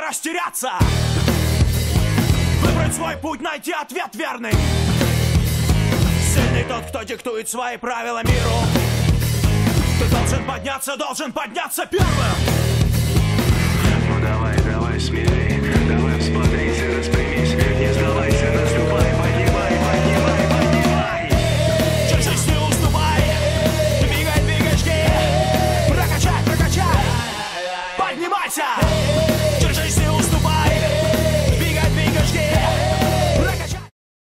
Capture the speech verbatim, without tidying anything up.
растеряться, выбрать свой путь, найти ответ верный. Сильный тот, кто диктует свои правила миру. Ты должен подняться, должен подняться первым.